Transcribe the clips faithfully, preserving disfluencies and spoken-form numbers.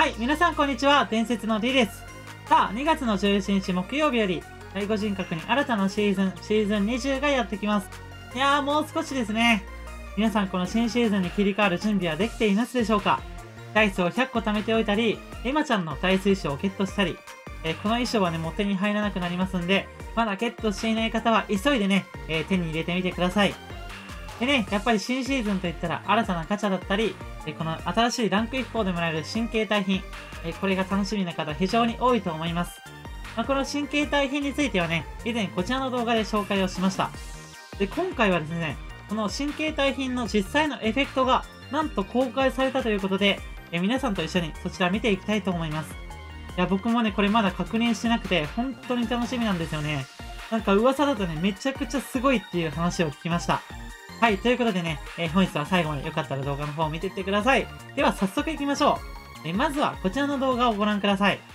はい、皆さんこんにちは。伝説の D です。さあ、にがつのじゅうしちにち木曜日より、第五人格に新たなシーズン、シーズンにじゅうがやってきます。いやー、もう少しですね。皆さんこの新シーズンに切り替わる準備はできていますでしょうか？ダイスをひゃっこ貯めておいたり、エマちゃんのダイス衣装をゲットしたり、えー、この衣装はね、もう手に入らなくなりますんで、まだゲットしていない方は急いでね、えー、手に入れてみてください。でね、やっぱり新シーズンといったら新たなガチャだったり、えこの新しいランクいっぽうでもらえる新形態品、えこれが楽しみな方非常に多いと思います。まあ、この新形態品についてはね、以前こちらの動画で紹介をしました。で、今回はですね、この新形態品の実際のエフェクトがなんと公開されたということで、え皆さんと一緒にそちら見ていきたいと思います。いや、僕もね、これまだ確認してなくて、本当に楽しみなんですよね。なんか噂だとね、めちゃくちゃすごいっていう話を聞きました。はい、ということでね、えー、本日は最後までよかったら動画の方を見ていってください。では早速行きましょう。えー、まずはこちらの動画をご覧ください。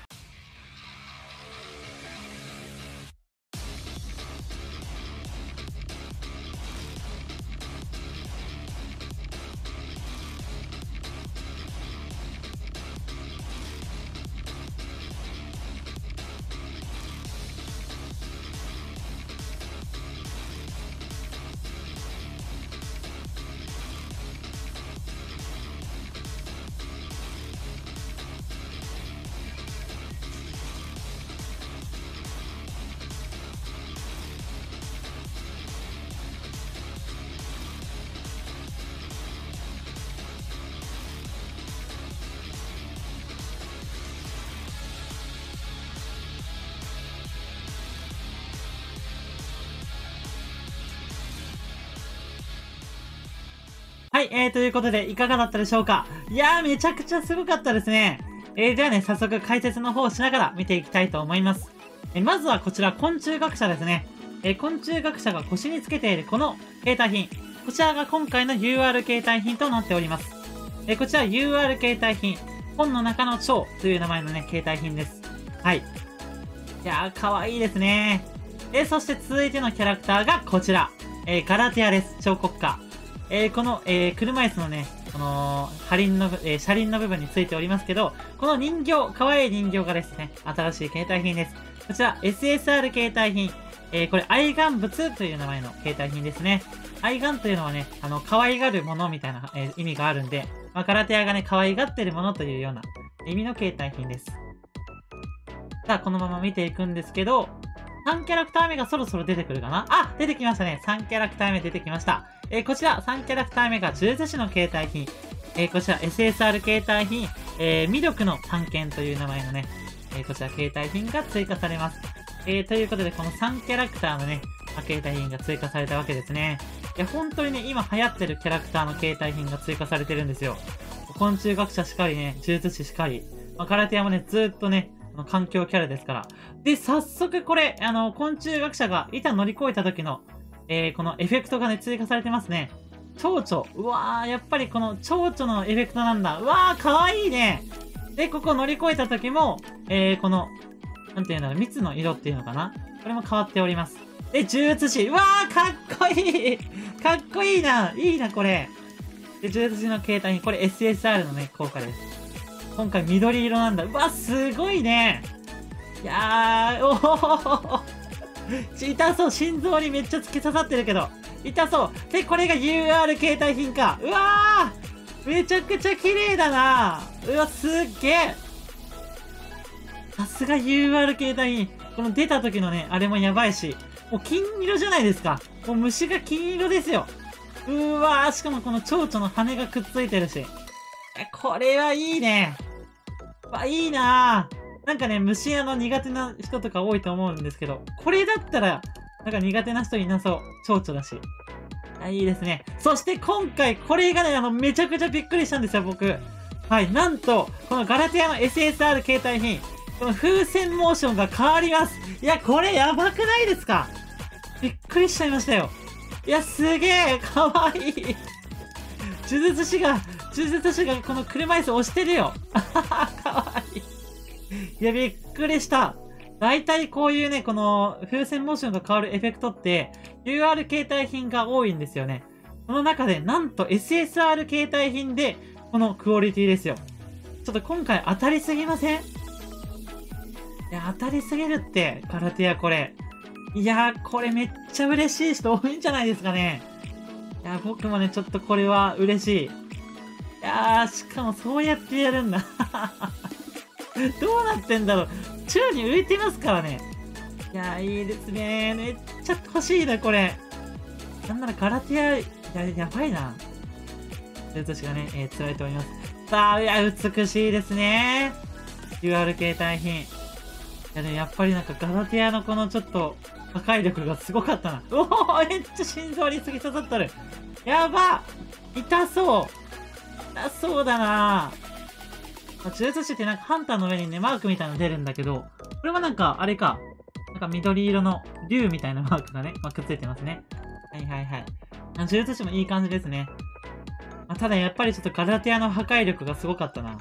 はい、えー、ということで、いかがだったでしょうか？いやー、めちゃくちゃすごかったですね。えー、ではね、早速解説の方をしながら見ていきたいと思います。えー、まずはこちら、昆虫学者ですね。えー、昆虫学者が腰につけているこの形態品。こちらが今回の ユーアール 形態品となっております。えー、こちら ユーアール 形態品。本の中の蝶という名前のね、形態品です。はい。いやー、かわいいですね。えー、そして続いてのキャラクターがこちら。えー、ガラティアです。彫刻家。えー、この、えー、車椅子のね、この、車輪の、えー、車輪の部分についておりますけど、この人形、可愛い人形がですね、新しい形態品です。こちら、エスエスアール 形態品。えー、これ、愛玩物という名前の形態品ですね。愛玩というのはね、あの、可愛がるものみたいな、えー、意味があるんで、まあ、ガラテアがね、可愛がってるものというような意味の形態品です。さあ、このまま見ていくんですけど、さんキャラクター目がそろそろ出てくるかなあ、出てきましたね。さんキャラクター目出てきました。えー、こちら、さんキャラクター目が呪術師の形態品。えー、こちら、エスエスアール 形態品、えー、魅力の探検という名前のね、えー、こちら形態品が追加されます。えー、ということで、このさんキャラクターのね、形態品が追加されたわけですね。いや、本当にね、今流行ってるキャラクターの形態品が追加されてるんですよ。昆虫学者しかりね、呪術師しかり。まあ、ガラティアもね、ずーっとね、環境キャラですから。で、早速これ、あの、昆虫学者が板乗り越えた時の、えー、このエフェクトがね、追加されてますね。蝶々。うわー、やっぱりこの蝶々のエフェクトなんだ。うわー、かわいいね。で、ここ乗り越えた時も、えー、この、なんていうんだろう、蜜の色っていうのかな？これも変わっております。で、呪術師。うわー、かっこいいかっこいいないいな、これ。で、呪術師の形態に、これ エスエスアール のね、効果です。今回緑色なんだ。うわ、すごいね。いやー、おほほほほ。痛そう。心臓にめっちゃ突き刺さってるけど。痛そう。で、これが ユーアール 形態品か。うわーめちゃくちゃ綺麗だな。うわ、すっげえ。さすが ユーアール 形態品。この出た時のね、あれもやばいし。もう金色じゃないですか。もう虫が金色ですよ。うーわー、しかもこの蝶々の羽がくっついてるし。これはいいね。わ、いいなぁ。なんかね、虫あの苦手な人とか多いと思うんですけど、これだったら、なんか苦手な人いなそう。蝶々だし。あ、いいですね。そして今回、これがね、あの、めちゃくちゃびっくりしたんですよ、僕。はい、なんと、このガラティアの エスエスアール 形態品、この風船モーションが変わります。いや、これやばくないですか？びっくりしちゃいましたよ。いや、すげえ、かわいい。呪術師が、呪術師がこの車椅子押してるよ。かわいい。いや、びっくりした。大体こういうね、この風船モーションが変わるエフェクトって ユーアール 形態品が多いんですよね。その中でなんと エスエスアール 形態品でこのクオリティですよ。 ちょっと今回当たりすぎません？いや、当たりすぎるって、ガラティアこれ。いやー、これめっちゃ嬉しい人多いんじゃないですかね。いや、僕もね、ちょっとこれは嬉しい。いやー、しかもそうやってやるんだ。どうなってんだろう。宙に浮いてますからね。いやー、いいですね。めっちゃ欲しいな、これ。なんならガラティア、や、やばいな。という年がね、えー、釣られております。さあ、いや、美しいですね。デュアル形態品。いや、でもやっぱりなんかガラティアのこのちょっと、破壊力がすごかったな。おお、めっちゃ心臓に突き刺さっとる。やば！痛そう。痛そうだなぁ。呪術師ってなんかハンターの上にね、マークみたいなの出るんだけど、これはなんか、あれか。なんか緑色の竜みたいなマークがね、まあ、くっついてますね。はいはいはい。呪術師もいい感じですね。まあ、ただやっぱりちょっとガラティアの破壊力がすごかったな。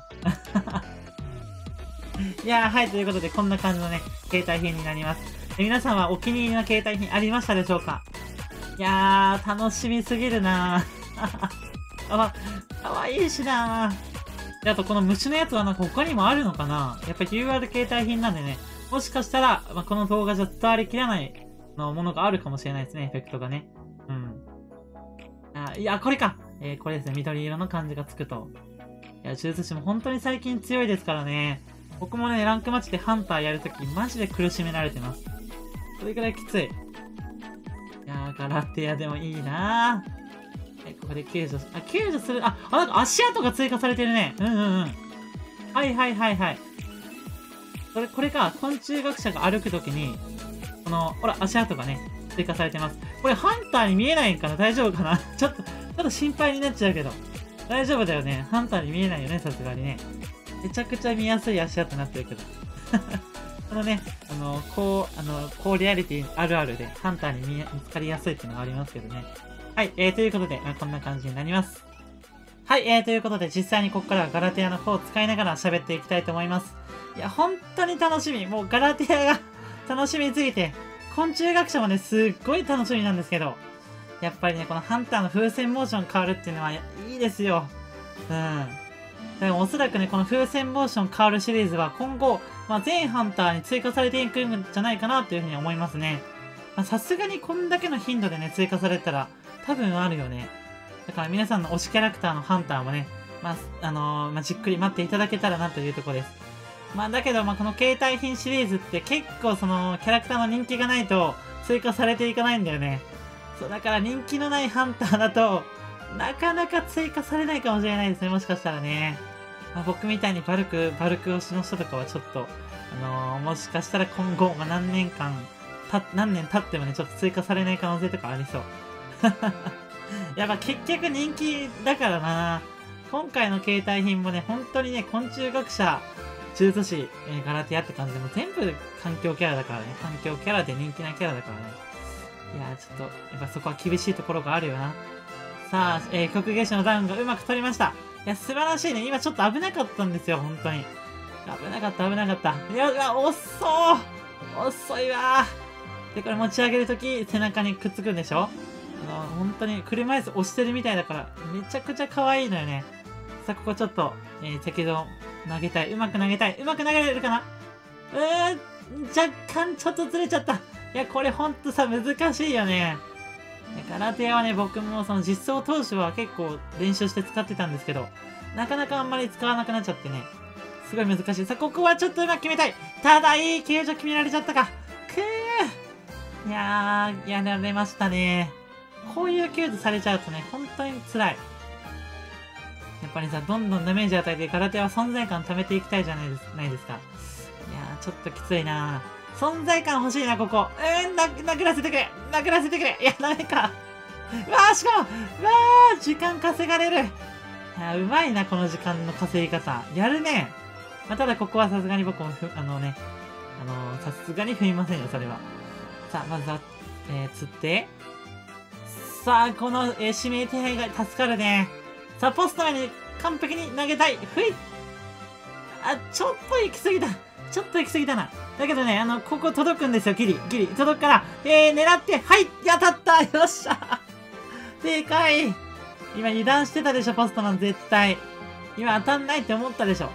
いやー、はい、ということでこんな感じのね、携帯品になります。皆さんはお気に入りの携帯品ありましたでしょうか？いやー、楽しみすぎるなー。あ、かわいいしなー。で、あとこの虫のやつはなんか他にもあるのかな？やっぱり ユーアール 携帯品なんでね、もしかしたら、まあ、この動画じゃ伝わりきらないのものがあるかもしれないですね、エフェクトがね。うん。あ、いや、これか。えー、これですね、緑色の感じがつくと。いや、呪術師も本当に最近強いですからね。僕もね、ランクマッチでハンターやるとき、マジで苦しめられてます。それくらいきつい。いやー、ガラティアでもいいなー。はい、ここで救助、あ、救助する、あ、あ、なんか足跡が追加されてるね。うんうんうん。はいはいはいはい。これ、これか、昆虫学者が歩くときに、この、ほら、足跡がね、追加されてます。これ、ハンターに見えないんかな？大丈夫かな？ちょっと、ちょっと心配になっちゃうけど。大丈夫だよね。ハンターに見えないよね、さすがにね。めちゃくちゃ見やすい足跡になってるけど。このね、あの、こう、あの、高リアリティあるあるで、ハンターに見見つかりやすいっていうのがありますけどね。はい、えー、ということで、まあ、こんな感じになります。はい、えー、ということで、実際にここからはガラティアの方を使いながら喋っていきたいと思います。いや、本当に楽しみ。もうガラティアが楽しみすぎて、昆虫学者もね、すっごい楽しみなんですけど、やっぱりね、このハンターの風船モーション変わるっていうのはいいですよ。うん。でもおそらくね、この風船モーション変わるシリーズは今後、まあ、全ハンターに追加されていくんじゃないかなというふうに思いますね。さすがにこんだけの頻度でね、追加されたら多分あるよね。だから皆さんの推しキャラクターのハンターもね、まあ、あのー、まあ、じっくり待っていただけたらなというところです。まあ、だけど、まあ、この携帯品シリーズって結構その、キャラクターの人気がないと追加されていかないんだよね。そう、だから人気のないハンターだと、なかなか追加されないかもしれないですね、もしかしたらね。まあ、僕みたいにバルク、バルク推しの人とかはちょっと、あのー、もしかしたら今後、まあ、何年間、た、何年経ってもね、ちょっと追加されない可能性とかありそう。やっぱ結局人気だからな。今回の携帯品もね、本当にね、昆虫学者、中途市、えー、ガラティアって感じでも全部環境キャラだからね。環境キャラで人気なキャラだからね。いやー、ちょっと、やっぱそこは厳しいところがあるよな。さあ、えー、曲芸師のダウンがうまく取りました。いや、素晴らしいね。今ちょっと危なかったんですよ、本当に。危なかった、危なかった。いや、うわ、遅ー遅いわー。で、これ持ち上げるとき、背中にくっつくんでしょ？あの、本当に車椅子押してるみたいだから、めちゃくちゃ可愛いのよね。さあ、ここちょっと、えー、赤道投げたい。うまく投げたい。うまく投げれるかな？うーん、若干ちょっとずれちゃった。いや、これほんとさ、難しいよね。ガラテアはね、僕もその実装当初は結構練習して使ってたんですけど、なかなかあんまり使わなくなっちゃってね。すごい難しい。さあ、ここはちょっとうまく決めたい。ただ、いい救助決められちゃったか。くー。いやー、やられましたね。こういう救助されちゃうとね、本当に辛い。やっぱりさ、どんどんダメージ与えてガラテアは存在感貯めていきたいじゃないですないですか。いやー、ちょっときついなー。存在感欲しいな、ここ。うーん、な、殴らせてくれ殴らせてくれいや、ダメか。うわー、しかもうわー、時間稼がれる。いや、うまいな、この時間の稼ぎ方。やるね。まあ、ただ、ここはさすがに僕もふ、あのね、あのー、さすがに踏みませんよ、それは。さあ、まずは、えー、釣って。さあ、この、えー、指名手配が助かるね。さあ、ポスト目に完璧に投げたい。ふいあ、ちょっと行き過ぎた。ちょっと行き過ぎたな。だけどね、あの、ここ届くんですよ、ギリ。ギリ。届くから、えー、狙って、はい、当たったよっしゃでかい今油断してたでしょ、ポストマン絶対。今当たんないって思ったでしょ。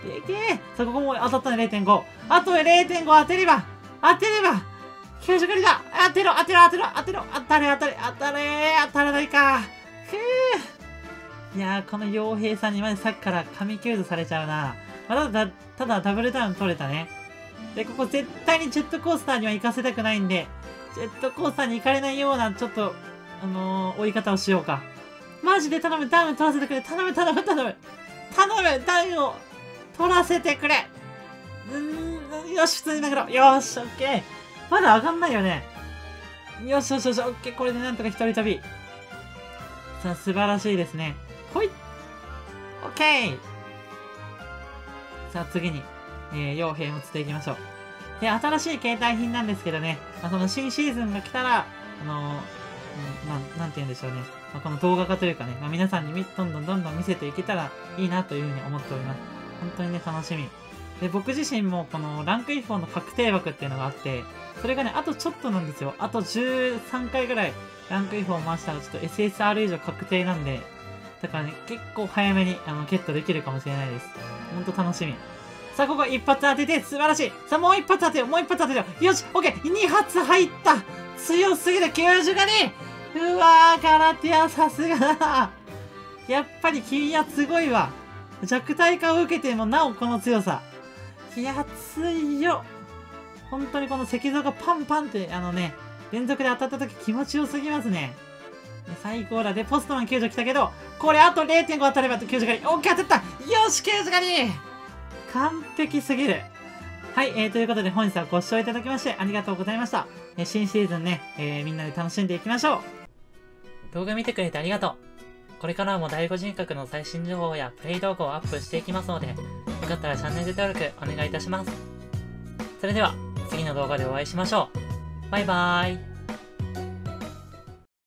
でけえ。さあ、ここも当たったね、れいてんご。あと れいてんご 当てれば、当てれば、きゅうじゅう狩りだ。当てろ、当てろ、当てろ、当てろ、当たれ、当たれ、当たれ、当たらないか。ふぅ。いやー、この傭兵さんにまでさっきから神キューズされちゃうな。まあ、ただ、ただダブルダウン取れたね。で、ここ絶対にジェットコースターには行かせたくないんで、ジェットコースターに行かれないような、ちょっと、あのー、追い方をしようか。マジで頼む、ダウン取らせてくれ。頼む、頼む、頼む。頼む、ダウンを取らせてくれ。うーん、よし、普通に投げろ。よし、オッケー。まだ上がんないよね。よしよしよし、オッケー。これでなんとか一人旅。さあ、素晴らしいですね。ほい。オッケー。さあ、次に、えー、傭兵を釣っていきましょう。で、新しい携帯品なんですけどね、まあ、その新シーズンが来たら、あのー、うん、まあ、なんて言うんでしょうね。まあ、この動画化というかね、まあ、皆さんにみどんどんどんどん見せていけたらいいなというふうに思っております。本当にね、楽しみ。で、僕自身もこのランクインフォーの確定枠っていうのがあって、それがね、あとちょっとなんですよ。あとじゅうさんかいぐらいランクインフォーを回したらちょっと エスエスアール 以上確定なんで、だからね、結構早めにあのゲットできるかもしれないです。ほんと楽しみ。さあ、ここ一発当てて、素晴らしい。さあ、もう一発当てよう、もう一発当てよう。よし、オッケー、に発入った。強すぎる、きゅうじゅうがに。うわー、カラティア、さすがだ。やっぱり君はすごいわ。弱体化を受けてもなおこの強さ。いや、強っ。本当にこの石像がパンパンって、あのね、連続で当たった時気持ちよすぎますね。最高だ。で、ポストマンきゅうじゅう来たけど、これあと れいてんご 当たればきゅうじゅう狩り。オッケー、当たった。よし、きゅうじゅう狩り。完璧すぎる。はい、えー、ということで本日はご視聴いただきましてありがとうございました。えー、新シーズンね、えー、みんなで楽しんでいきましょう。動画見てくれてありがとう。これからも第五人格の最新情報やプレイ動画をアップしていきますので、よかったらチャンネル登録お願いいたします。それでは、次の動画でお会いしましょう。バイバーイ。